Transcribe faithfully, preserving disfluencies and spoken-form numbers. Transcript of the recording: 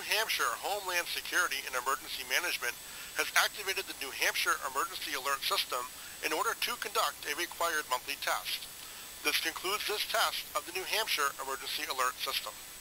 Hampshire Homeland Security and Emergency Management has activated the New Hampshire Emergency Alert System in order to conduct a required monthly test. This concludes this test of the New Hampshire Emergency Alert System.